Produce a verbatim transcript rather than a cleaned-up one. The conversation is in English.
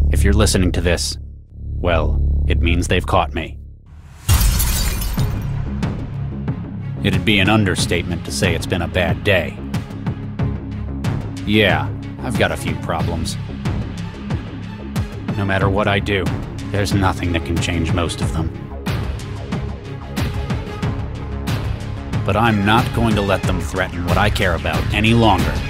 If you're listening to this, well, it means they've caught me. It'd be an understatement to say it's been a bad day. Yeah, I've got a few problems. No matter what I do, there's nothing that can change most of them. But I'm not going to let them threaten what I care about any longer.